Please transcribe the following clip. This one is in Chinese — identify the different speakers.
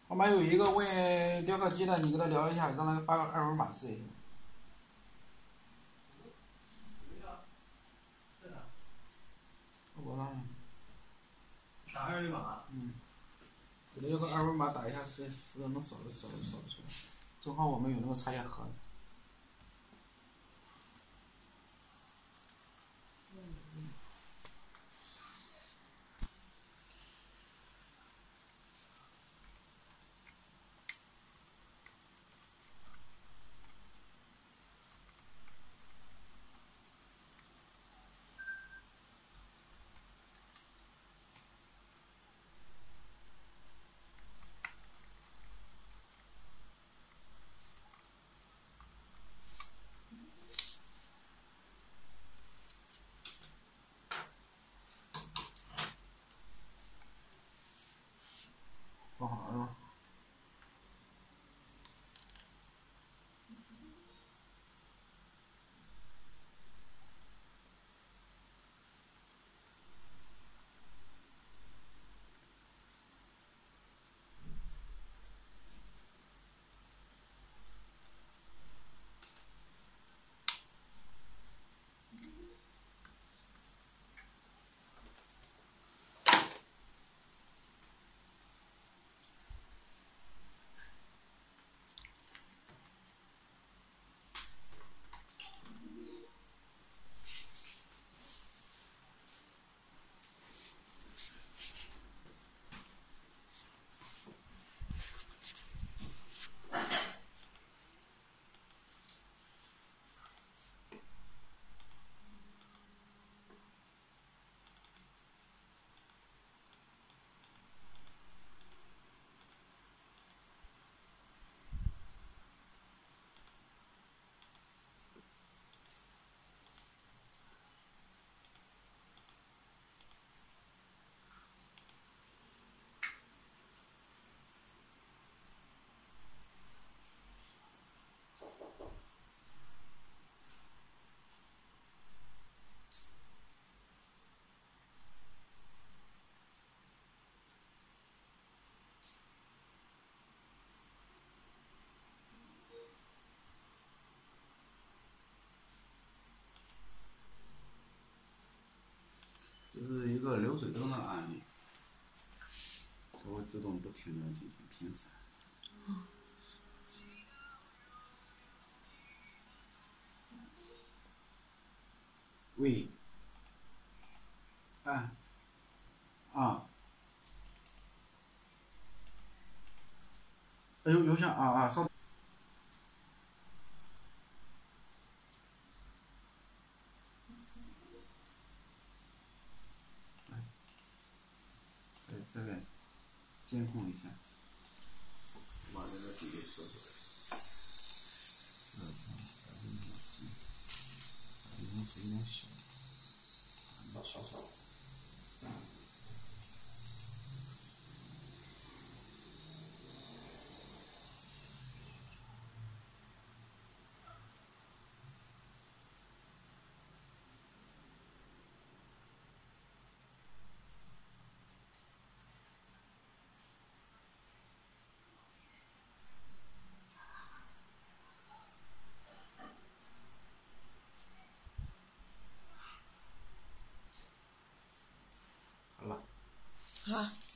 Speaker 1: 我们有一个问雕刻机的，你跟他聊一下，让他发个二维码试一下。我让
Speaker 2: 打二维码。
Speaker 1: 我要个二维码打一下试能扫得出来。正好我们有那个插件盒。放好了吗？
Speaker 3: 这是一个流水灯的案例，它会自动不停的进行频闪。喂，按，邮箱稍等。这个监控一下，把这个比例说出来。有点小，好了。
Speaker 4: 好。